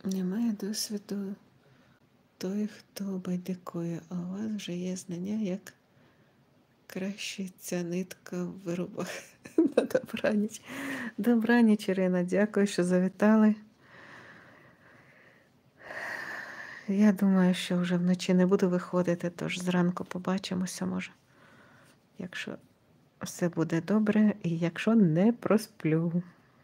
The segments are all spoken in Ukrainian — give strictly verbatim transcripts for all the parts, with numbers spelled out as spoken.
Немає досвіду той, хто байдикує, а у вас вже є знання, як краще ця нитка в виробах. На добраніч. Добраніч, Ірина, дякую, що завітали. Я думаю, що вже вночі не буду виходити, тож зранку побачимося, може. Якщо все буде добре, і якщо не просплю.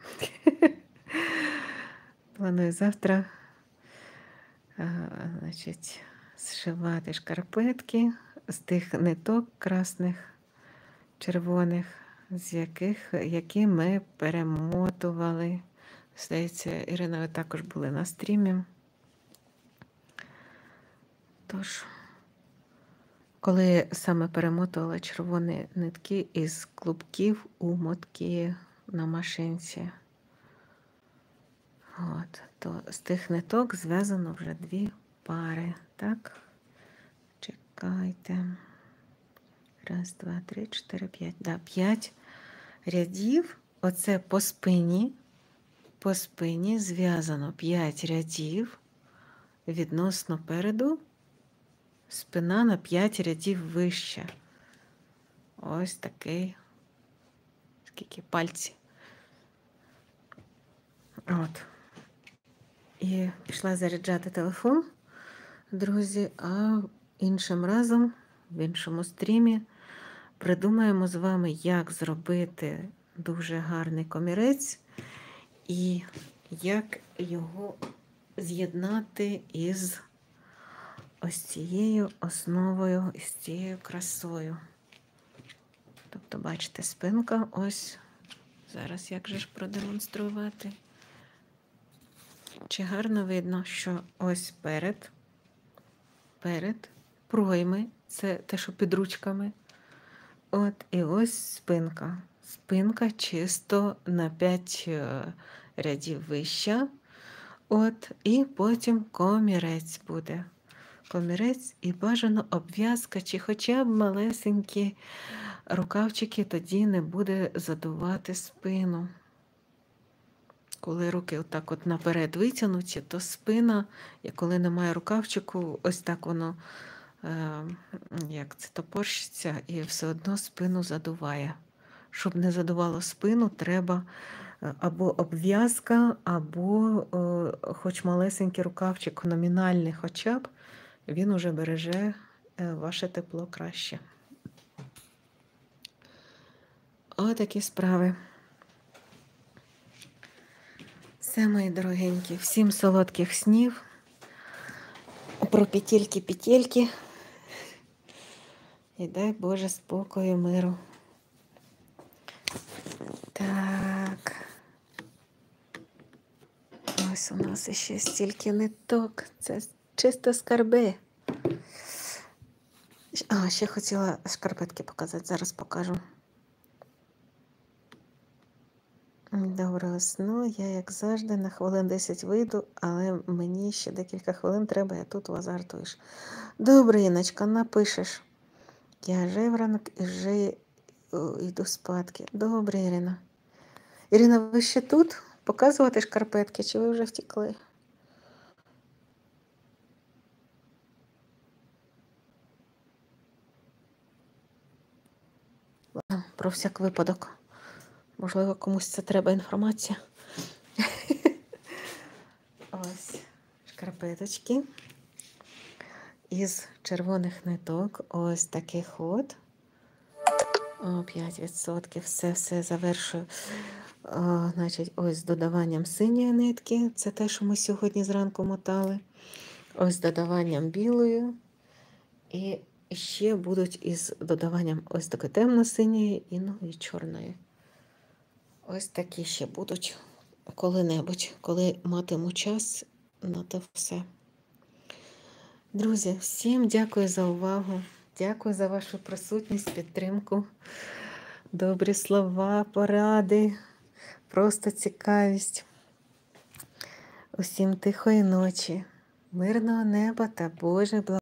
Планую завтра а, значить, зшивати шкарпетки з тих ниток красних, червоних, з яких, які ми перемотували. Здається, Ірина, ви також були на стрімі. Тож, коли саме перемотувала червоні нитки із клубків у мотки на машинці, от, то з тих ниток зв'язано вже дві пари. Так, чекайте. Раз, два, три, чотири, п'ять. Да, п'ять рядів. Оце по спині. По спині зв'язано п'ять рядів відносно переду. Спина на п'ять рядів вище. Ось такий, скільки пальці. От. І пішла заряджати телефон, друзі, а іншим разом, в іншому стрімі, придумаємо з вами, як зробити дуже гарний комірець і як його з'єднати із ось цією основою, із цією красою. Тобто, бачите, спинка ось. Зараз як же ж продемонструвати? Чи гарно видно, що ось перед, перед, пройми, це те, що під ручками. От, і ось спинка. Спинка чисто на п'ять рядів вища. От, і потім комірець буде. Комірець і бажано обв'язка, чи хоча б малесенькі рукавчики, тоді не буде задувати спину. Коли руки отак от наперед витягнуті, то спина, коли немає рукавчику, ось так воно, е, як це, топорщиться, і все одно спину задуває. Щоб не задувало спину, треба або обв'язка, або е, хоч малесенький рукавчик, номінальний хоча б, він уже береже ваше тепло краще. Отакі справи. Все, мої дорогенькі, всім солодких снів, про петельки-петельки. І дай Боже спокою, миру. Так. Ось у нас ще стільки ниток. Це чисто скарби. А, ще хотіла шкарпетки показати, зараз покажу. Доброго сну, я, як завжди, на хвилин десять вийду, але мені ще декілька хвилин треба, я тут азартуєш. Добре, Іночка, напишеш. Я жевранок і вже йду спадки. Добре, Ірина. Ірина, ви ще тут? Показувати шкарпетки, чи ви вже втекли? Про всяк випадок. Можливо, комусь це треба інформація. Ось шкарпеточки із червоних ниток. Ось таких от. О, п'ять відсотків. Все-все завершую. О, значить, ось з додаванням синьої нитки. Це те, що ми сьогодні зранку мотали. Ось з додаванням білої. І ще будуть із додаванням ось такої темно-синьої і, ну, і чорної. Ось такі ще будуть коли-небудь, коли матиму час на те все. Друзі, всім дякую за увагу. Дякую за вашу присутність, підтримку, добрі слова, поради, просто цікавість. Усім тихої ночі, мирного неба та Божих благословень.